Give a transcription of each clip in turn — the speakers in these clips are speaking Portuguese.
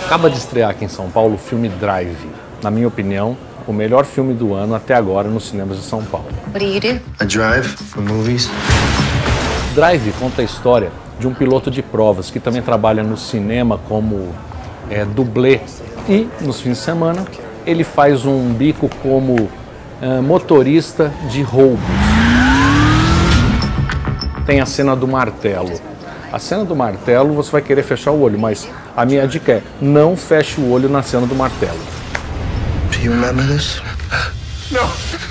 Acaba de estrear aqui em São Paulo o filme Drive. Na minha opinião, o melhor filme do ano até agora nos cinemas de São Paulo. What do you do? I drive for movies. Drive conta a história de um piloto de provas que também trabalha no cinema como dublê. E, nos fins de semana, ele faz um bico como motorista de roubos. Tem a cena do martelo. A cena do martelo você vai querer fechar o olho, mas a minha dica é: não feche o olho na cena do martelo. Do you remember this? Não.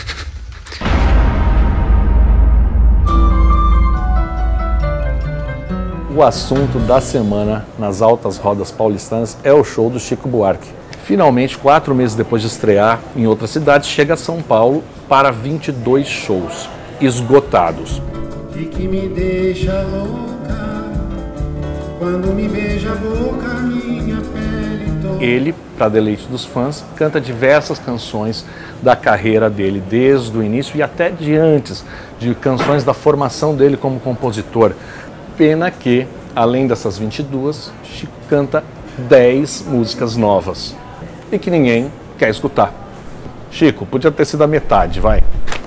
O assunto da semana nas altas rodas paulistanas é o show do Chico Buarque. Finalmente, 4 meses depois de estrear em outra cidade, chega a São Paulo para 22 shows esgotados. E que me deixa louca quando me beija a boca, minha pele toda. Ele, para deleite dos fãs, canta diversas canções da carreira dele, desde o início e até de antes, de canções da formação dele como compositor. Pena que, além dessas 22, Chico canta 10 músicas novas e que ninguém quer escutar. Chico, podia ter sido a metade, vai.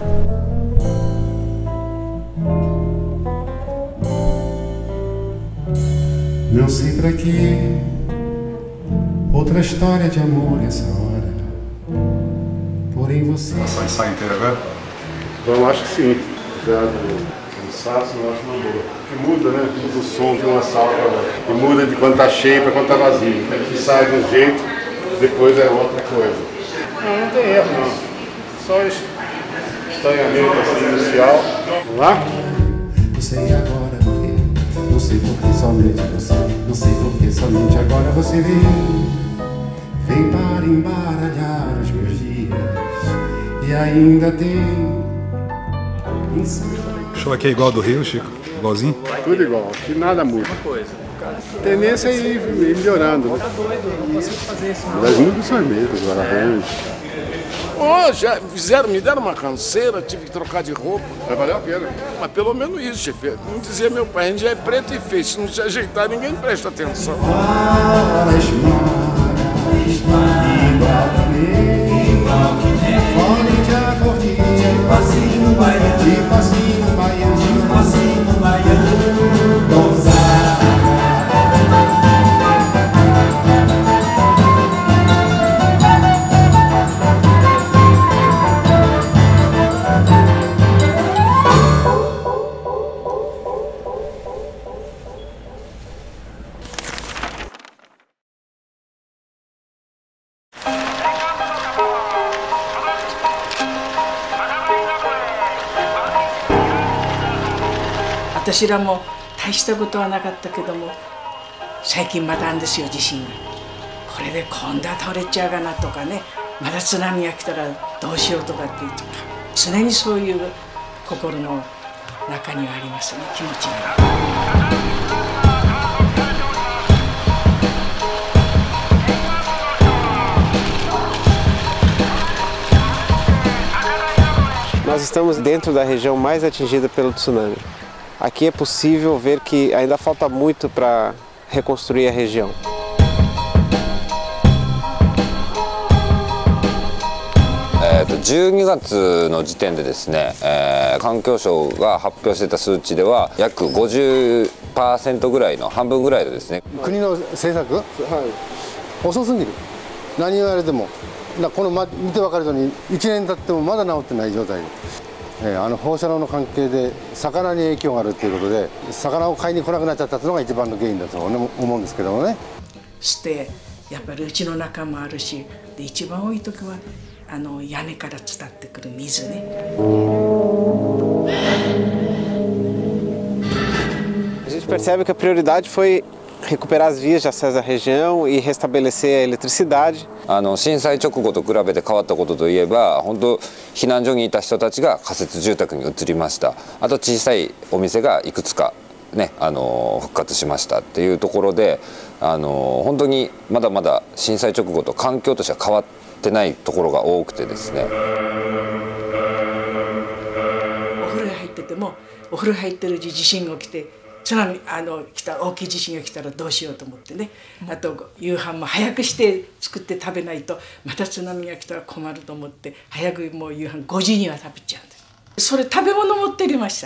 Não sei pra que outra história de amor essa hora. Porém você. Essa ensaio inteira agora? Eu acho que sim. Já do cansaço, eu acho uma boa. Que muda, né? Do som de uma sala para outra. E muda de quando tá cheio para quando tá vazio. Que sai de um jeito, depois é outra coisa. Não tem erro, não. Só estranhamento assim, inicial. Vamos lá? Não sei agora porque, não sei porque somente você, não sei porque somente agora você vem para embaralhar os meus dias e ainda tem O show aqui é igual ao do Rio, Chico? Igualzinho? Tudo igual, aqui nada muda. A tendência é ir melhorando. Né? As músicas são as mesmas, agora arranjo. Oh, já fizeram, me deram uma canseira, tive que trocar de roupa. Vai valer a pena. Mas pelo menos isso, chefe. Não dizia meu pai, a gente já é preto e feio. Se não se ajeitar, ninguém presta atenção. 私らも大したことはなかったけども、最近またあるんですよ、地震が。これで今度は倒れちゃうかなとかね、まだ津波が来たらどうしようとかっていうとか、常にそういう心の中にはありますね、気持ちが。 Nós estamos dentro da região mais atingida pelo tsunami. Aqui é possível ver que ainda falta muito para reconstruir a região. 12月の時点でですね、環境省が発表していた数値では約 50% ぐらいの半分ぐらいでですね。 国の政策、遅すぎる。何言われても、この見て分かるように1年経ってもまだ治ってない状態で、放射能の関係で魚に影響があるということで、魚を買いに来なくなっちゃったというのが一番の原因だと思うんですけどもね。 してやっぱりうちの中もあるし、で一番多い時は屋根から伝ってくる水ね。 A gente percebe que a prioridade foi recuperar as vias de acesso à região e restabelecer a eletricidade. 震災直後と比べて変わったことといえば、本当避難所にいた人たちが仮設住宅に移りました。あと小さいお店がいくつかね、復活しましたっていうところで、本当にまだまだ震災直後と環境としては変わってないところが多くてですね。 お風呂入ってても、お風呂入ってるうち地震が起きて津波来たら大きい地震が来たらどうしようと思ってね、あと夕飯も早くして作って食べないとまた津波が来たら困ると思って早くもう夕飯5時には食べちゃうんです。それ食べ物持ってりました。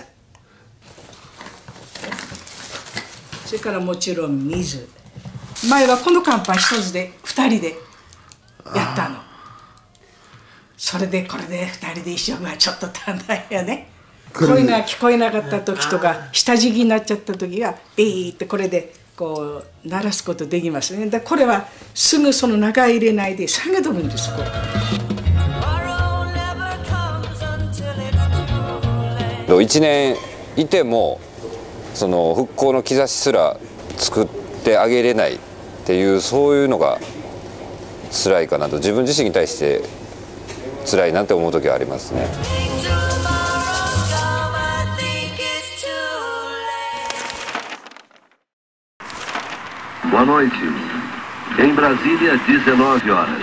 それからもちろん水。前はこの乾パン一つで2人でやったの。それでこれで2人で一緒はちょっと足んないよね。声が聞こえなかった時とか下敷きになっちゃった時はビーってこれでこう鳴らすことできますね。だこれはすぐその中入れないで下げとくんです。これ 1年いてもその復興の兆しすら作ってあげれないっていう、そういうのが辛いかなと、自分自身に対して辛いなって思う時はありますね。 Boa noite. Em Brasília, 19 horas.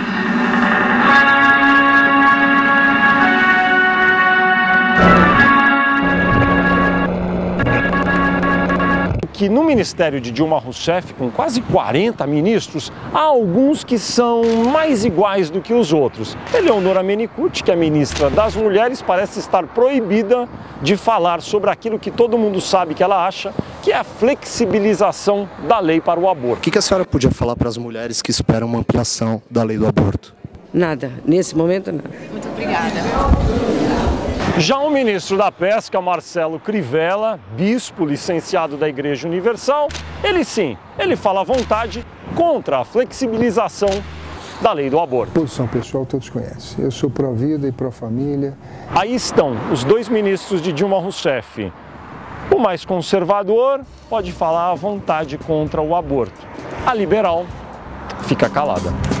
Que no Ministério de Dilma Rousseff, com quase 40 ministros, há alguns que são mais iguais do que os outros. Eleonora Mennicute, que é ministra das Mulheres, parece estar proibida de falar sobre aquilo que todo mundo sabe que ela acha, que é a flexibilização da lei para o aborto. O que a senhora podia falar para as mulheres que esperam uma ampliação da lei do aborto? Nada, nesse momento nada. Muito obrigada. Já o ministro da Pesca, Marcelo Crivella, bispo licenciado da Igreja Universal, ele sim, ele fala à vontade contra a flexibilização da lei do aborto. Posição pessoal todos conhecem. Eu sou pró-vida e pró-família. Aí estão os dois ministros de Dilma Rousseff. O mais conservador pode falar à vontade contra o aborto. A liberal fica calada.